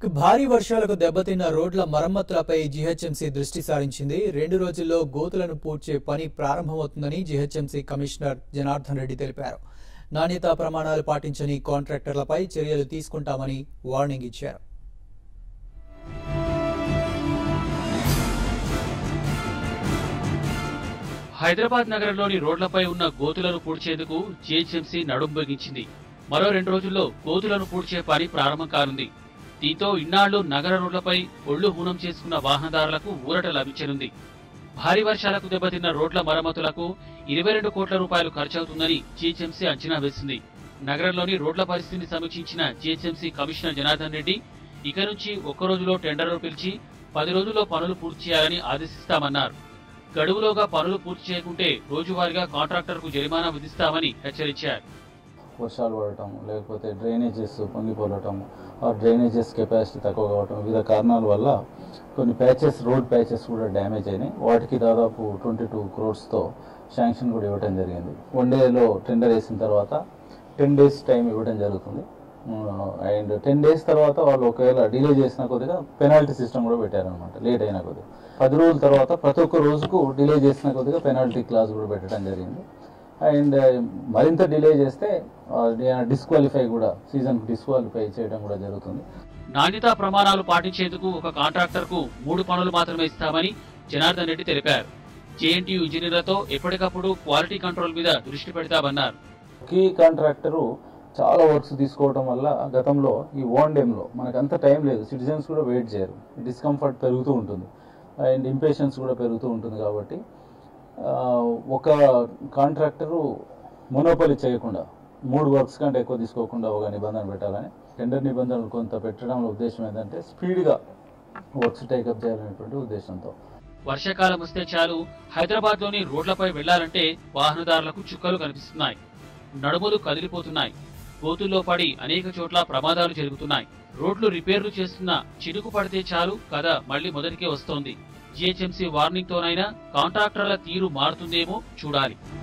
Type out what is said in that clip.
భారీ వర్షాలకు దెబ్బతిన్న రోడ్ల మరమ్మతులపై జీహెచ్ఎంసీ దృష్టి సారించింది. 2 రోజుల్లో గోతులను పూడ్చే పని ప్రారంభమవుతుందని జీహెచ్ఎంసీ కమిషనర్ జనార్దన్ రెడ్డి తెలిపారు. నాణ్యతా ప్రమాణాలు పాటించని కాంట్రాక్టర్లపై చర్యలు తీసుకుంటామని వార్నింగ్ ఇచ్చారు. హైదరాబాద్ నగరంలోని రోడ్లపై ఉన్న గోతులను పూడ్చేందుకు జీహెచ్ఎంసీ నడుం బిగించింది. మరో 2 రోజుల్లో గోతులను పూడ్చే పని ప్రారంభం కానుంది. దీంతో ఇన్నాళ్లు నగర రోడ్లపై ఒళ్లు హూనం చేసుకున్న వాహనదారులకు ఊరట లభించనుంది. భారీ వర్షాలకు దెబ్బతిన్న రోడ్ల మరమ్మతులకు 22 కోట్ల రూపాయలు ఖర్చవుతుందని జీహెచ్ఎంసీ అంచనా వేసింది. నగరంలోని రోడ్ల పరిస్థితిని సమీక్షించిన జీహెచ్ఎంసీ కమిషనర్ జనార్దన్ రెడ్డి ఇక నుంచి 1 రోజులో టెండర్లు పిలిచి 10 రోజుల్లో పనులు పూర్తి చేయాలని ఆదేశిస్తామన్నారు. గడువులోగా పనులు పూర్తి చేయకుంటే రోజువారీగా కాంట్రాక్టర్కు జరిమానా విధిస్తామని హెచ్చరించారు. వర్షాలు పడటం, లేకపోతే డ్రైనేజెస్ పొంగిపోవటం, ఆ డ్రైనేజెస్ కెపాసిటీ తక్కువ కావటం, వివిధ కారణాల వల్ల కొన్ని రోడ్ ప్యాచెస్ కూడా డ్యామేజ్ అయినాయి. వాటికి దాదాపు 22 crores శాంక్షన్ కూడా ఇవ్వడం జరిగింది. 1 dayలో టెండర్ వేసిన తర్వాత 10 days టైం ఇవ్వడం జరుగుతుంది. అండ్ 10 days తర్వాత వాళ్ళు ఒకవేళ డిలే చేసిన కొద్దిగా పెనాల్టీ సిస్టమ్ కూడా పెట్టారనమాట. లేట్ అయిన కొద్దిగా 10 రోజుల తర్వాత ప్రతి ఒక్క రోజుకు డిలే చేసిన కొద్దిగా పెనాల్టీ క్లాస్ కూడా పెట్టడం జరిగింది. అండ్ మరింత డిలే చేస్తే సీజన్ డిస్క్వాలిఫై చేయడం కూడా జరుగుతుంది. నాణ్యతా ప్రమాణాలు పాటించేందుకు ఒక కాంట్రాక్టర్కు 3 పనులు మాత్రమే ఇస్తామని జనార్దన్ రెడ్డి తెలిపారు. జేఎన్టీయూ ఇంజనీర్లతో ఎప్పటికప్పుడు క్వాలిటీ కంట్రోల్ మీద దృష్టి పెడతామన్నారు. కీ కాంట్రాక్టరు చాలా వర్క్స్ తీసుకోవడం వల్ల గతంలో ఈ డేలో మనకు అంత టైం లేదు, సిటిజన్స్ కూడా వెయిట్ చేయరు, డిస్కంఫర్ట్ పెరుగుతూ ఉంటుంది అండ్ ఇంపేషన్స్ కూడా పెరుగుతూ ఉంటుంది. కాబట్టి ఒక కాంట్రాక్టరు మొనోపలి చేయకుండా 3 వర్క్స్ కంటే ఎక్కువ తీసుకోకుండా ఒక నిబంధన పెట్టాలని, టెండర్ నిబంధనలు కొంత పెట్టడంలో ఉద్దేశం ఏంటంటే స్పీడ్గా వర్క్స్ టేకప్ చేయాలనేటువంటి ఉద్దేశంతో. వర్షాకాలం వస్తే చాలు హైదరాబాద్లోని రోడ్లపై వెళ్లాలంటే వాహనదారులకు చుక్కలు కనిపిస్తున్నాయి. నడుములు కదిలిపోతున్నాయి. గోతుల్లో పడి అనేక చోట్ల ప్రమాదాలు జరుగుతున్నాయి. రోడ్లు రిపేర్లు చేస్తున్నా చినుకు పడితే చాలు కథ మళ్లీ మొదటికే వస్తోంది. జీహెచ్ఎంసీ వార్నింగ్ తోనైనా కాంట్రాక్టర్ల తీరు మారుతుందేమో చూడాలి.